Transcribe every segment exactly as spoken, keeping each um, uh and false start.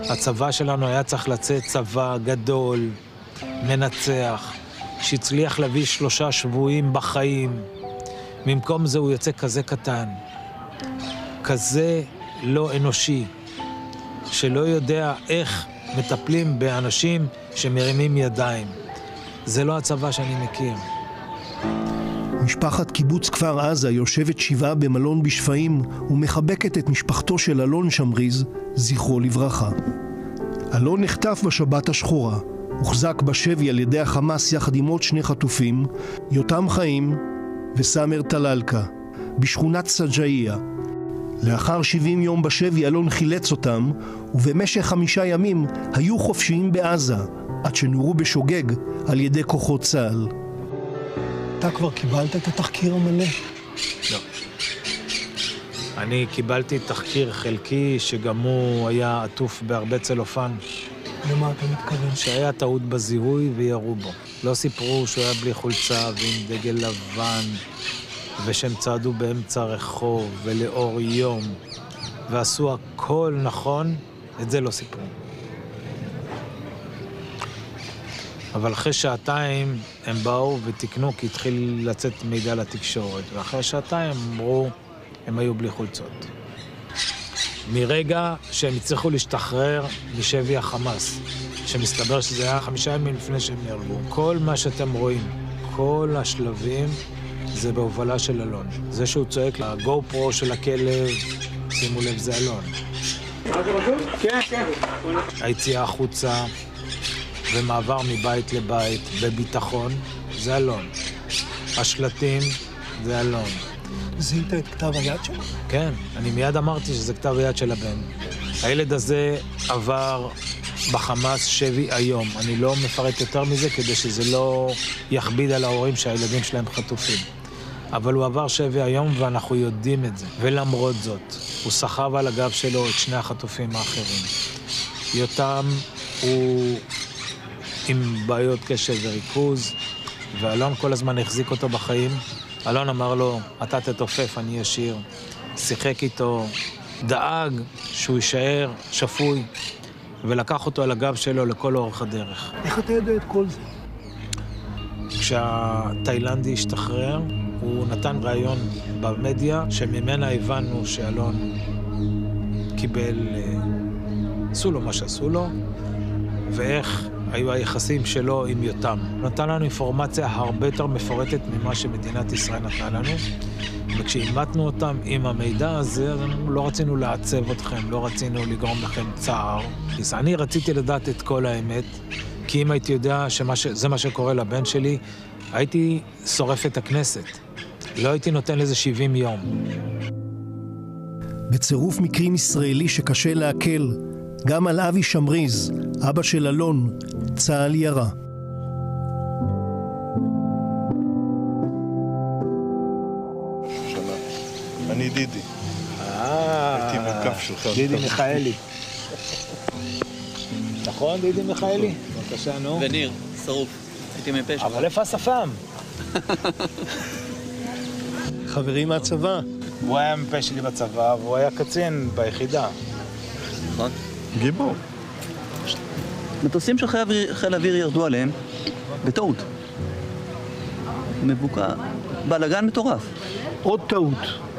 הצבא שלנו היה צריך לצאת צבא גדול, מנצח, שהצליח להביא שלושה שבויים בחיים. במקום זה הוא יוצא כזה קטן, כזה לא אנושי, שלא יודע איך מטפלים באנשים שמרימים ידיים. זה לא הצבא שאני מכיר. משפחת קיבוץ כפר עזה יושבת שבעה במלון בשפיים ומחבקת את משפחתו של אלון שמריז, זכרו לברכה. אלון נחטף בשבת השחורה, הוחזק בשבי על ידי החמאס יחד עם עוד שני חטופים, יותם חיים וסמר טללקה, בשכונת סג'איה. לאחר שבעים יום בשבי אלון חילץ אותם, ובמשך חמישה ימים היו חופשיים בעזה, עד שנורו בשוגג על ידי כוחות צה"ל. אתה כבר קיבלת את התחקיר המלא? לא. אני קיבלתי תחקיר חלקי שגם הוא היה עטוף בהרבה צלופן. למה אתה מתכוון? שהיה טעות בזיהוי וירו בו. לא סיפרו שהוא היה בלי חולצה ועם דגל לבן, ושהם צעדו באמצע רחוב ולאור יום, ועשו הכל נכון, את זה לא סיפרו. אבל אחרי שעתיים הם באו ותקנו כי התחיל לצאת מידע לתקשורת, ואחרי שעתיים אמרו, הם היו בלי חולצות. מרגע שהם הצליחו להשתחרר משבי החמאס, שמסתבר שזה היה חמישה ימים לפני שהם נהרגו. כל מה שאתם רואים, כל השלבים, זה בהובלה של אלון. זה שהוא צועק לגו פרו של הכלב, שימו לב, זה אלון. כן, כן. היציאה החוצה ומעבר מבית לבית בביטחון, זה אלון. השלטים, זה אלון. זיהית את כתב היד שלו? כן, אני מיד אמרתי שזה כתב היד של הבן. הילד הזה עבר בחמאס שבי היום. אני לא מפרט יותר מזה כדי שזה לא יכביד על ההורים שהילדים שלהם חטופים. אבל הוא עבר שבי היום ואנחנו יודעים את זה. ולמרות זאת, הוא סחב על הגב שלו את שני החטופים האחרים. יותם הוא עם בעיות קשב וריכוז, ואלון כל הזמן החזיק אותו בחיים. אלון אמר לו, אתה תתופף, אני אשיר. שיחק איתו, דאג שהוא יישאר שפוי, ולקח אותו על הגב שלו לכל אורך הדרך. איך אתה יודע את כל זה? כשהתאילנדי השתחרר, הוא נתן רעיון במדיה, שממנה הבנו שאלון קיבל, עשו לו מה שעשו לו, ואיך היו היחסים שלו עם יותם. נתן לנו אינפורמציה הרבה יותר מפורטת ממה שמדינת ישראל נתנה לנו, וכשאימתנו אותם עם המידע הזה, לא רצינו לעצב אתכם, לא רצינו לגרום לכם צער. אני רציתי לדעת את כל האמת, כי אם הייתי יודע שזה מה שקורה לבן שלי, הייתי שורף את הכנסת. לא הייתי נותן לזה שבעים יום. בצירוף מקרים ישראלי שקשה להקל, גם על אבי שמריז, אבא של אלון, צה"ל ירה. אני דידי. הייתי מקף שלך. דידי מיכאלי. נכון, דידי מיכאלי? בבקשה, נו. וניר, שרוף. הייתי מפה שלך. אבל איפה השפם? חברים מהצבא. הוא היה מפה שלי בצבא, והוא היה קצין ביחידה. נכון. גיבור. מטוסים של חיל האוויר ירדו עליהם בטעות. מבוקע, בלגן מטורף. עוד טעות.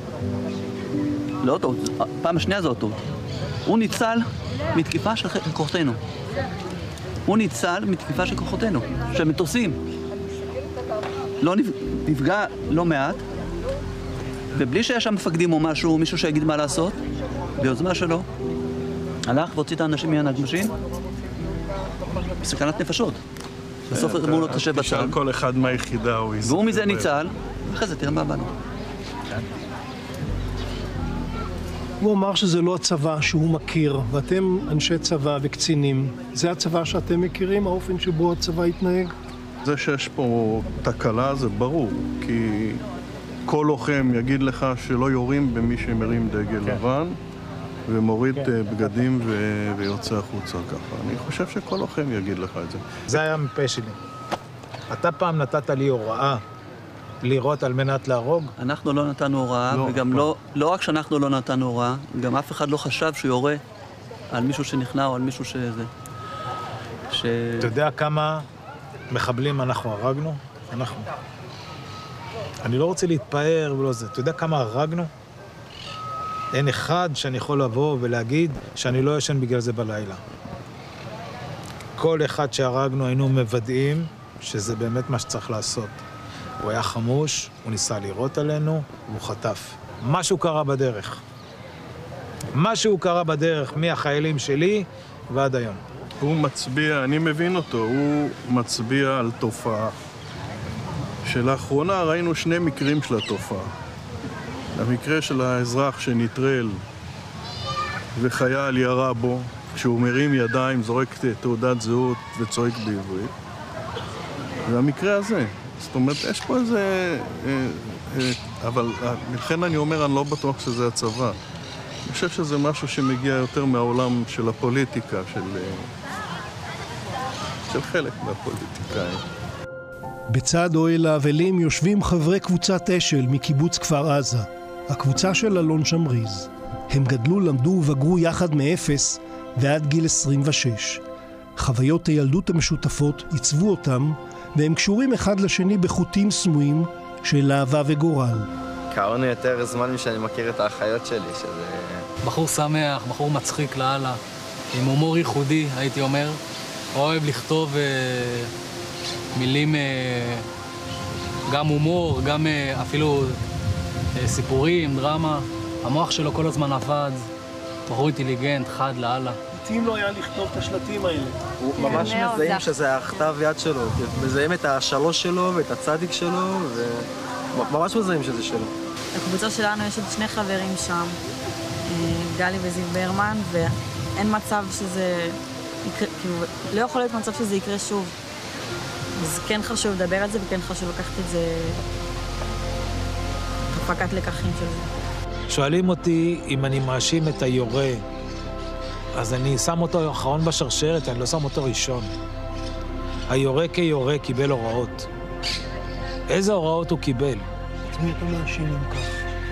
לא טעות, פעם השנייה זו עוד טעות. הוא ניצל מתקיפה של כוחותינו. הוא ניצל מתקיפה של כוחותינו, של מטוסים. לא נפגע לא מעט, ובלי שיש שם מפקדים או משהו, מישהו שיגיד מה לעשות, ביוזמה שלו, הלך והוציא את האנשים מהנגמשים, בסכנת נפשות. בסוף אמרו לו תשב בצד. תשאל כל אחד מהיחידה הוא יזכר. והוא מזה ניצל, אחרי זה תראה מה באנו. הוא אמר שזה לא הצבא שהוא מכיר, ואתם אנשי צבא וקצינים. זה הצבא שאתם מכירים, האופן שבו הצבא התנהג? זה שיש פה תקלה זה ברור, כי כל לוחם יגיד לך שלא יורים במי שמרים דגל כן. לבן, ומוריד כן. בגדים ו... ויוצא החוצה ככה. אני חושב שכל לוחם יגיד לך את זה. זה היה מפה שלי. אתה פעם נתת לי הוראה לירות על מנת להרוג? אנחנו לא נתנו הוראה, לא, וגם לא, לא רק שאנחנו לא נתנו הוראה, גם אף אחד לא חשב שהוא יורה על מישהו שנכנע או על מישהו שזה. ש... אתה יודע כמה מחבלים אנחנו הרגנו? אנחנו. אני לא רוצה להתפאר ולא זה. אתה יודע כמה הרגנו? אין אחד שאני יכול לבוא ולהגיד שאני לא ישן בגלל זה בלילה. כל אחד שהרגנו היינו מוודאים שזה באמת מה שצריך לעשות. הוא היה חמוש, הוא ניסה לירות עלינו, והוא חטף. משהו קרה בדרך. משהו קרה בדרך מהחיילים שלי ועד היום. הוא מצביע, אני מבין אותו, הוא מצביע על תופעה. שלאחרונה ראינו שני מקרים של התופעה. המקרה של האזרח שנטרל וחייל ירה בו, כשהוא מרים ידיים, זורק תעודת זהות וצועק בעברית. והמקרה הזה, זאת אומרת, יש פה איזה... אבל לכן אני אומר, אני לא בטוח שזה הצבא. אני חושב שזה משהו שמגיע יותר מהעולם של הפוליטיקה, של, של חלק מהפוליטיקאים. בצד אוהל האבלים יושבים חברי קבוצת אשל מקיבוץ כפר עזה, הקבוצה של אלון שמריז. הם גדלו, למדו ובגרו יחד מאפס ועד גיל עשרים ושש. חוויות הילדות המשותפות עיצבו אותם, והם קשורים אחד לשני בחוטים סמויים של אהבה וגורל. הכרנו יותר זמן משאני מכיר את האחיות שלי, שזה... בחור שמח, בחור מצחיק לאללה, עם הומור ייחודי, הייתי אומר. אוהב לכתוב אה, מילים, אה, גם הומור, גם אה, אפילו אה, סיפורים, דרמה. המוח שלו כל הזמן עבד, בחור אינטליגנט, חד לאללה. מתאים לו היה לכתוב את השלטים האלה. הוא ממש מזהים שזה הכתב יד שלו. מזהים את השלוש שלו ואת הצדיק שלו, וממש מזהים שזה שלו. בקבוצה שלנו יש עוד שני חברים שם, גלי וזיו ברמן, ואין מצב שזה יקרה, כאילו, לא יכול להיות מצב שזה יקרה שוב. אז כן חשוב לדבר על זה, וכן חשוב לקחת את זה, הפקת לקחים של זה. שואלים אותי אם אני מאשים את היורה, אז אני שם אותו אחרון בשרשרת, אני לא שם אותו ראשון. היורה כיורה קיבל הוראות. איזה הוראות הוא קיבל? את מי אתה מאשים אם כך?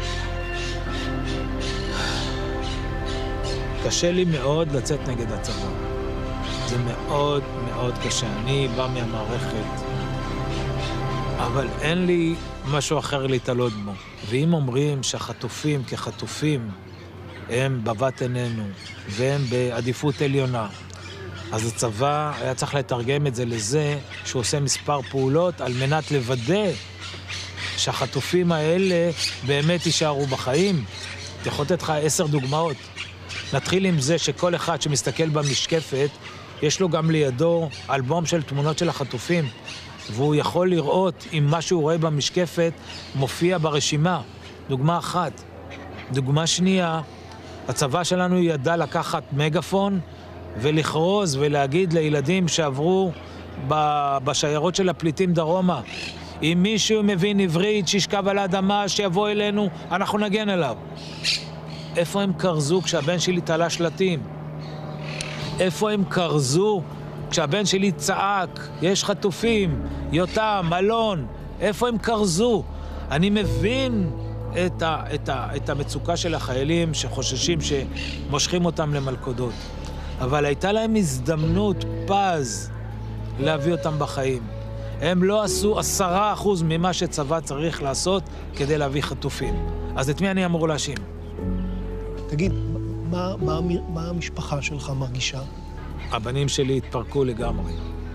קשה לי מאוד לצאת נגד הצבא. זה מאוד מאוד קשה. אני בא מהמערכת, אבל אין לי משהו אחר להתעלות בו. ואם אומרים שהחטופים כחטופים הם בבת עינינו, והם בעדיפות עליונה, אז הצבא היה צריך לתרגם את זה לזה שהוא עושה מספר פעולות על מנת לוודא שהחטופים האלה באמת יישארו בחיים. אני יכול לתת לך עשר דוגמאות. נתחיל עם זה שכל אחד שמסתכל במשקפת, יש לו גם לידו אלבום של תמונות של החטופים, והוא יכול לראות אם מה שהוא רואה במשקפת מופיע ברשימה. דוגמה אחת. דוגמה שנייה, הצבא שלנו ידע לקחת מגפון ולכרוז ולהגיד לילדים שעברו בשיירות של הפליטים דרומה, אם מישהו מבין עברית שישכב על האדמה, שיבוא אלינו, אנחנו נגן עליו. איפה הם קרזו כשהבן שלי תלה שלטים? איפה הם קרזו כשהבן שלי צעק, יש חטופים, יותם, אלון? איפה הם קרזו? אני מבין את, ה, את, ה, את המצוקה של החיילים שחוששים שמושכים אותם למלכודות. אבל הייתה להם הזדמנות פז להביא אותם בחיים. הם לא עשו עשרה אחוז ממה שצבא צריך לעשות כדי להביא חטופים. אז את מי אני אמור להאשים? תגיד, מה, מה, מה המשפחה שלך מרגישה? הבנים שלי התפרקו לגמרי.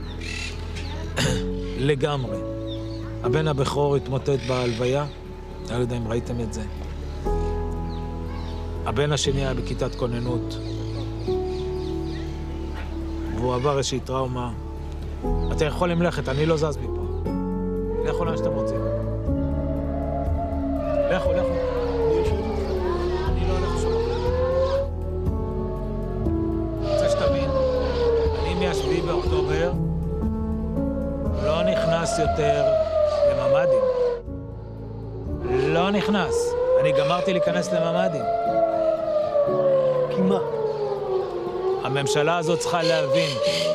לגמרי. הבן הבכור התמוטט בהלוויה, אני לא יודע אם ראיתם את זה. הבן השני היה בכיתת כוננות, והוא עבר איזושהי טראומה. אתם יכולים ללכת, אני לא זז מפה. לכו לאן שאתם רוצים. לכו, לכו. אני לא הולך שום. רוצה שתבין, אני מהשביעי באוקטובר לא נכנס יותר לממ"דים. לא נכנס. אני גמרתי להיכנס לממ"דים. כי מה? הממשלה הזאת צריכה להבין.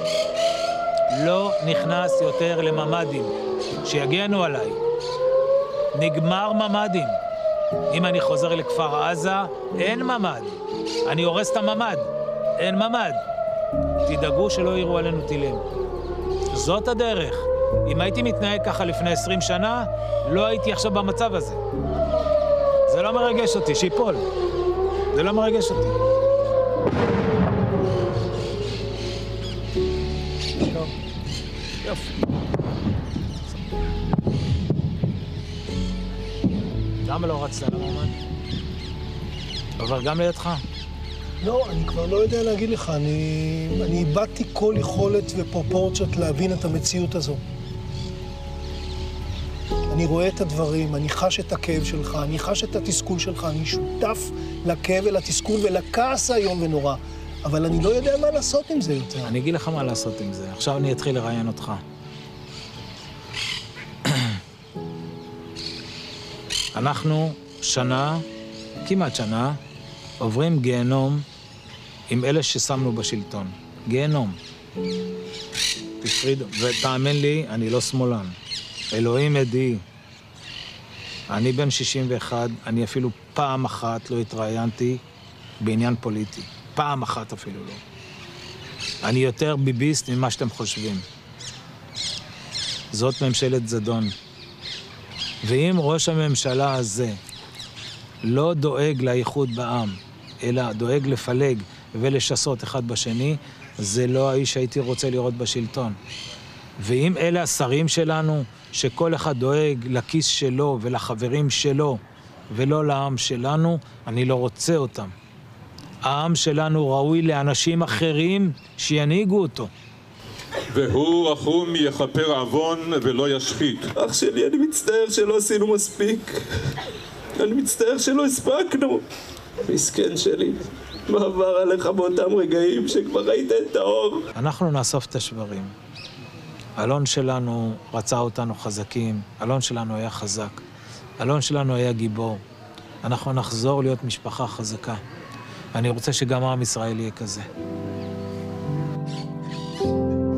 לא נכנס יותר לממ"דים. שיגנו עליי. נגמר ממ"דים. אם אני חוזר לכפר עזה, אין ממ"ד. אני הורס את הממ"ד. אין ממ"ד. תדאגו שלא יראו עלינו טילים. זאת הדרך. אם הייתי מתנהג ככה לפני עשרים שנה, לא הייתי עכשיו במצב הזה. זה לא מרגש אותי, שיפול. זה לא מרגש אותי. טוב. יופי. למה לא רצת למאמן? אבל גם לידך. לא, אני כבר לא יודע להגיד לך. אני, אני איבדתי כל יכולת ופרופורציות להבין את המציאות הזו. אני רואה את הדברים, אני חש את הכאב שלך, אני חש את התסכול שלך, אני שותף לכאב ולתסכול ולכעס היום ונורא, אבל אני לא יודע מה לעשות עם זה יותר. אני אגיד לך מה לעשות עם זה. עכשיו אני אתחיל לראיין אותך. אנחנו שנה, כמעט שנה, עוברים גיהנום עם אלה ששמנו בשלטון. גיהנום. תפריד, ותאמן לי, אני לא שמאלן. אלוהים עדי. אני בן שישים ואחת, אני אפילו פעם אחת לא התראיינתי בעניין פוליטי. פעם אחת אפילו לא. אני יותר ביביסט ממה שאתם חושבים. זאת ממשלת זדון. ואם ראש הממשלה הזה לא דואג לאיחוד בעם, אלא דואג לפלג ולשסות אחד בשני, זה לא האיש שהייתי רוצה לראות בשלטון. ואם אלה השרים שלנו, שכל אחד דואג לכיס שלו ולחברים שלו, ולא לעם שלנו, אני לא רוצה אותם. העם שלנו ראוי לאנשים אחרים שינהיגו אותו. והוא רחום יכפר עוון ולא ישחית. אח שלי, אני מצטער שלא עשינו מספיק. אני מצטער שלא הספקנו. מסכן שלי, מה עבר עליך באותם רגעים שכבר ראית את האור? אנחנו נאסוף את השברים. אלון שלנו רצה אותנו חזקים, אלון שלנו היה חזק, אלון שלנו היה גיבור. אנחנו נחזור להיות משפחה חזקה. אני רוצה שגם עם ישראל יהיה כזה.